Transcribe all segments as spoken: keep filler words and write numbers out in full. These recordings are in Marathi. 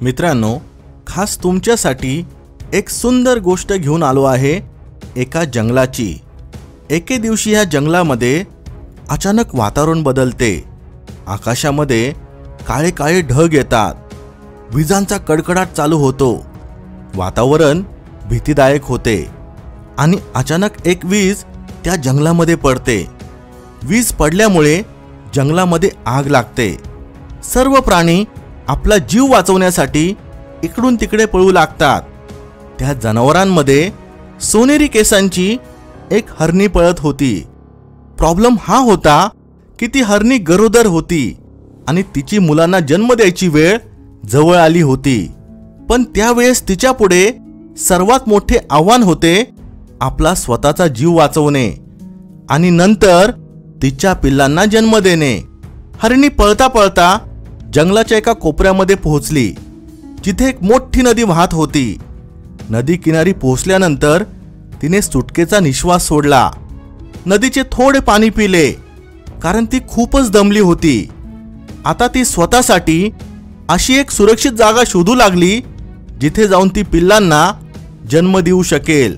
मित्रांनो, खास तुमच्यासाठी एक सुंदर गोष्ट घेऊन आलो आहे एका जंगलाची। एके दिवशी या जंगलामध्ये अचानक वातावरण बदलते। आकाशामध्ये काळे काळे ढग येतात, विजांचा कडकडाट चालू होतो, वातावरण भीतीदायक होते आणि अचानक एक वीज त्या जंगलामध्ये पडते। वीज पडल्यामुळे जंगलामध्ये आग लागते। सर्व प्राणी आपला जीव वाचवण्यासाठी इकडून तिकडे पळू लागतात। त्या जनावरांमध्ये सोनेरी केसांची एक हरणी पळत होती। प्रॉब्लेम हा होता की ती हरणी गरोदर होती आणि तिची मुलांना जन्म द्यायची वेळ जवळ आली होती। पण त्यावेळेस तिच्या पुढे सर्वात मोठे आव्हान होते आपला स्वतःचा जीव वाचवणे आणि नंतर तिच्या पिल्लांना जन्म देणे। हरणी पळता पळता जंगलाच्या एका कोपऱ्यामध्ये पोहोचली, जिथे एक मोठी नदी वाहत होती। नदी किनारी पोहोचल्यानंतर तिने सुटकेचा निश्वास सोडला। नदीचे थोडे पाणी पिले, कारण ती खूपच दमली होती। आता ती स्वतःसाठी अशी एक सुरक्षित जागा शोधू लागली, जिथे जाऊन ती पिल्लांना जन्म देऊ शकेल।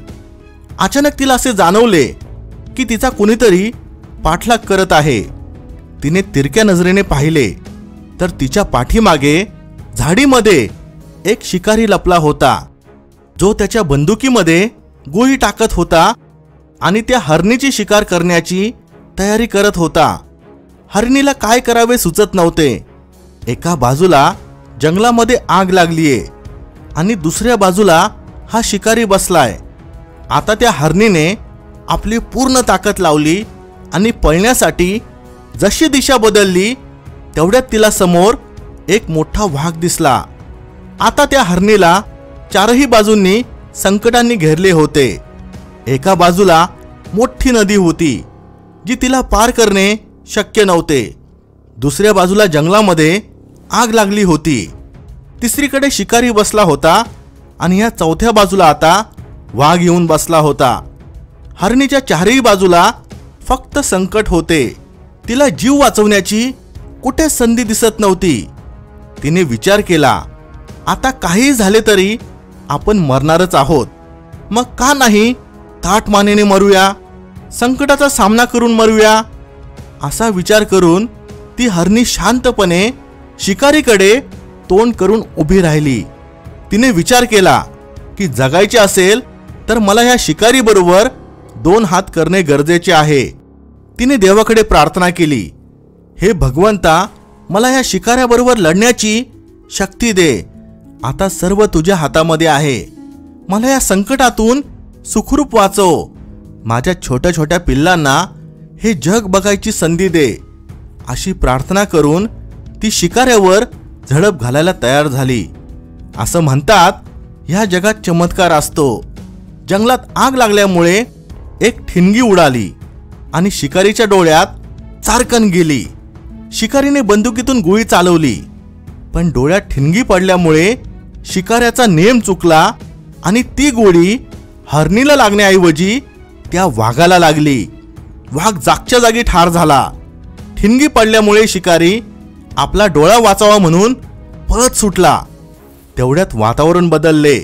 अचानक तिला असे जाणवले की तिचा कुणीतरी पाठलाग करत आहे। तिने तिरक्या नजरेने पाहिले तर तिच्या पाठीमागे झाडीमध्ये एक शिकारी लपला होता, जो त्याच्या बंदुकीमध्ये गोळी टाकत होता आणि त्या हरणीची शिकार करण्याची तयारी करत होता। हरणीला काय करावे सुचत नव्हते। एका बाजूला जंगलामध्ये आग लागलीये आणि दुसऱ्या बाजूला हा शिकारी बसलाय। आता त्या हरणीने आपली पूर्ण ताकद लावली आणि पळण्यासाठी जशी दिशा बदलली तेवढ्यात तिला समोर एक मोठा वाघ दिसला। आता त्या हरणीला चारही बाजूंनी संकटांनी घेरले होते। एका बाजूला मोठी नदी होती, जी तिला पार करणे शक्य नव्हते। दुसऱ्या बाजूला जंगलामध्ये आग लागली होती। तिसरीकडे शिकारी बसला होता आणि या चौथ्या बाजूला आता वाघ येऊन बसला होता। हरणीच्या चारही बाजूला फक्त संकट होते। तिला जीव वाचवण्याची कुठे संधी दिसत नव्हती। तिने विचार केला, आता काही झाले तरी आपण मरणारच आहोत, मग का नाही ताठ मानेने मरूया, संकटाचा सामना करून मरूया। असा विचार करून ती हरणी शांतपणे शिकारीकडे तोंड करून उभी राहिली। तिने विचार केला की जगायचे असेल तर मला या शिकारी बरोबर दोन हात करणे गरजेचे आहे। तिने देवाकडे प्रार्थना केली, हे भगवंता, मला या शिकाऱ्याबरोबर लढण्याची शक्ती दे। आता सर्व तुझ्या हातामध्ये आहे। मला या संकटातून सुखरूप वाचव। माझ्या छोट्या छोट्या पिल्लांना हे जग बघायची संधी दे। अशी प्रार्थना करून ती शिकाऱ्यावर झडप घालायला तयार झाली। असं म्हणतात, ह्या जगात चमत्कार असतो। जंगलात आग लागल्यामुळे एक ठिणगी उडाली आणि शिकारीच्या डोळ्यात चारकन गेली। शिकारीने बंदुकीतून गोळी चालवली, पण डोळ्यात ठिणगी पडल्यामुळे शिकाऱ्याचा नेम चुकला आणि ती गोळी हरणीला लागण्याऐवजी त्या वाघाला लागली। वाघ जागच्या जागी ठार झाला। ठिणगी पडल्यामुळे शिकारी आपला डोळा वाचावा म्हणून पळत सुटला। तेवढ्यात वातावरण बदलले।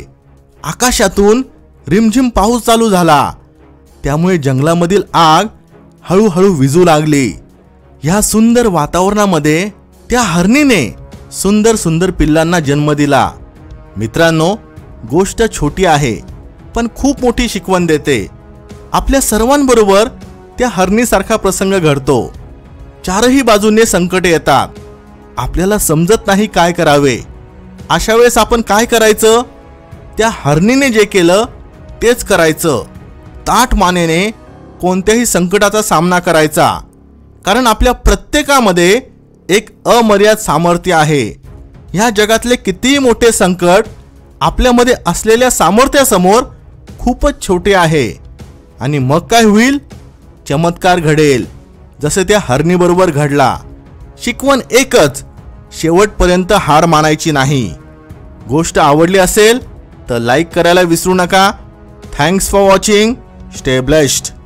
आकाशातून रिमझिम पाऊस चालू झाला, त्यामुळे जंगलामधील आग हळूहळू विझू लागली। या सुंदर वातावरणामध्ये त्या हरणीने सुंदर सुंदर पिल्लांना जन्म दिला। मित्रांनो, गोष्ट छोटी आहे पण खूप मोठी शिकवण देते। आपल्या सर्वांबरोबर त्या हरणीसारखा प्रसंग घडतो। चारही बाजूने संकट येतात, आपल्याला समजत नाही काय करावे। अशा वेळेस आपण काय करायचं? त्या हरणीने जे केलं तेच करायचं। ताठ मानेने कोणत्याही संकटाचा सामना करायचा, कारण आपल्या प्रत्येकामध्ये एक अमर्याद सामर्थ्य आहे। ह्या जगातले कितीही मोठे संकट आपल्यामध्ये असलेल्या सामर्थ्यासमोर खूपच छोटे आहे आणि मग काय होईल? चमत्कार घडेल, जसे त्या हरणीबरोबर घडला। शिकवण एकच, शेवटपर्यंत हार मानायची नाही। गोष्ट आवडली असेल तर लाईक करायला विसरू नका। Thanks for watching. Stay blessed.